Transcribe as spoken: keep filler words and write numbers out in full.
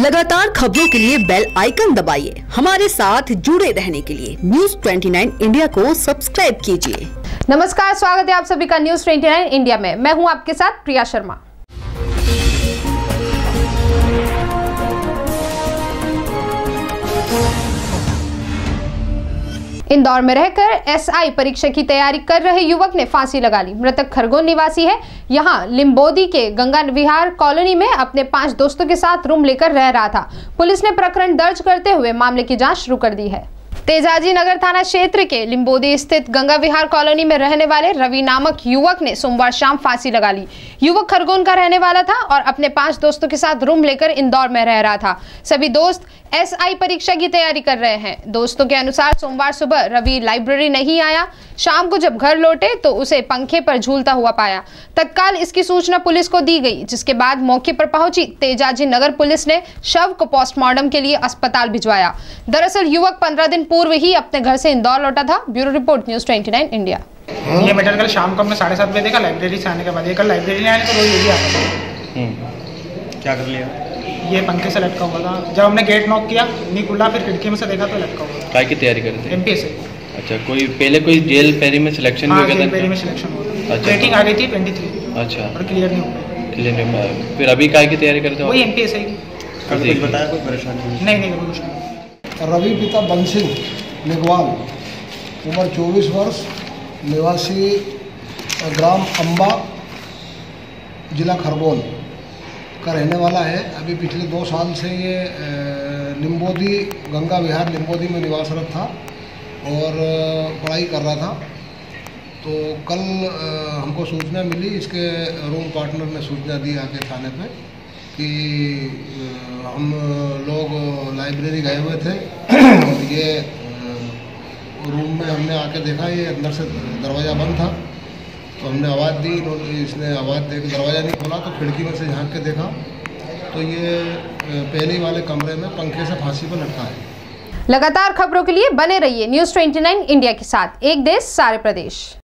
लगातार खबरों के लिए बेल आइकन दबाइए। हमारे साथ जुड़े रहने के लिए न्यूज़ उनतीस इंडिया को सब्सक्राइब कीजिए। नमस्कार, स्वागत है आप सभी का न्यूज़ उनतीस इंडिया में। मैं हूं आपके साथ प्रिया शर्मा। इंदौर में रहकर एसआई परीक्षा की तैयारी कर रहे युवक ने फांसी लगा ली। मृतक खरगोन निवासी है। यहां लिम्बोदी के गंगा विहार कॉलोनी में अपने पांच दोस्तों के साथ रूम लेकर रह रहा था। पुलिस ने प्रकरण दर्ज करते हुए मामले की जांच शुरू कर दी है। तेजाजी नगर थाना क्षेत्र के लिम्बोदी स्थित गंगा विहार कॉलोनी में रहने वाले रवि नामक युवक ने सोमवार शाम फांसी लगा ली। युवक खरगोन का रहने वाला था और अपने पांच दोस्तों के साथ रूम लेकर इंदौर में रह रहा था। सभी दोस्त एसआई परीक्षा की तैयारी कर रहे हैं। दोस्तों के अनुसार सोमवार सुबह रवि लाइब्रेरी नहीं आया। शाम को जब घर लौटे तो उसे पंखे पर झूलता हुआ पाया। तत्काल इसकी सूचना पुलिस को दी गई, जिसके बाद मौके पर पहुंची तेजाजी नगर पुलिस ने शव को पोस्टमार्टम के लिए अस्पताल भिजवाया। दरअसल युवक पंद्रह दिन पूर्व ही अपने घर से इंदौर लौटा था। ब्यूरो रिपोर्ट न्यूज़ उनतीस इंडिया। ये मैटर कल शाम को हमने साढ़े सात बजे देखा लाइब्रेरी से आने के बाद। ये कल लाइब्रेरी आने तो रोज यही आता था। क्या कर लिया? ये पंखे से लटका हुआ था। जब हमने गेट नॉक किया नहीं खुला, फिर खिड़की में से देखा तो लटका हुआ। काय की तैयारी करते थे? एमपीएस से। अच्छा, कोई पहले कोई जेल पेरी में सिलेक्शन हाँ, हुआ था? पेरी में सिलेक्शन हुआ। अच्छा, रेटिंग आ गई थी तेईस। अच्छा, और क्लियर नहीं हुआ। क्लियर नहीं हुआ। फिर अभी काय की तैयारी करते हो? वही एमपीएस है। कुछ बताया? कोई परेशानी नहीं? नहीं कुछ नहीं। रवि पिता बंसिंह निगवाल, उम्र चौबीस वर्ष, निवासी ग्राम अम्बा, जिला खरगोन का रहने वाला है। अभी पिछले दो साल से ये लिम्बोदी गंगा विहार लिम्बोदी में निवासरत था और पढ़ाई कर रहा था। तो कल हमको सूचना मिली, इसके रूम पार्टनर ने सूचना दी आके थाने पे कि हम लोग लाइब्रेरी गए हुए थे और ये रूम में हमने आके देखा ये अंदर से दरवाज़ा बंद था। तो हमने आवाज़ दी, इसने आवाज़ दे के दरवाज़ा नहीं खोला तो खिड़की में से झांक के देखा तो ये पहले वाले कमरे में पंखे से फांसी पर लटका है। लगातार खबरों के लिए बने रहिए न्यूज़ उनतीस इंडिया के साथ। एक देश सारे प्रदेश।